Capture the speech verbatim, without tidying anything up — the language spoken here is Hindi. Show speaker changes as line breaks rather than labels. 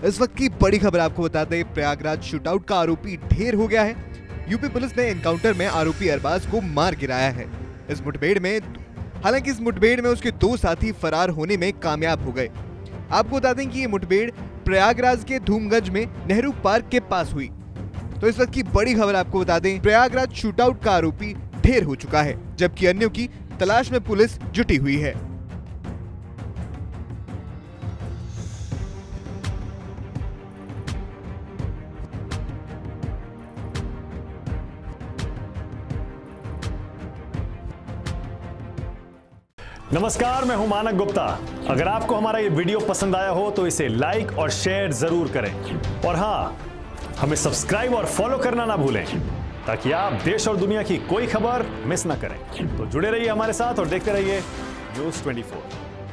इस वक्त की बड़ी खबर आपको बता दें, प्रयागराज शूटआउट का आरोपी ढेर हो गया है। यूपी पुलिस ने एनकाउंटर में आरोपी अरबाज को मार गिराया है। इस मुठभेड़ में हालांकि इस मुठभेड़ में उसके दो साथी फरार होने में कामयाब हो गए। आपको बता दें कि ये मुठभेड़ प्रयागराज के धूमगंज में नेहरू पार्क के पास हुई। तो इस वक्त की बड़ी खबर आपको बता दें, प्रयागराज शूटआउट का आरोपी ढेर हो चुका है, जबकि अन्यों की तलाश में पुलिस जुटी हुई है।
नमस्कार, मैं हूं मानक गुप्ता। अगर आपको हमारा ये वीडियो पसंद आया हो तो इसे लाइक और शेयर जरूर करें, और हाँ, हमें सब्सक्राइब और फॉलो करना ना भूलें ताकि आप देश और दुनिया की कोई खबर मिस ना करें। तो जुड़े रहिए हमारे साथ और देखते रहिए न्यूज़ चौबीस।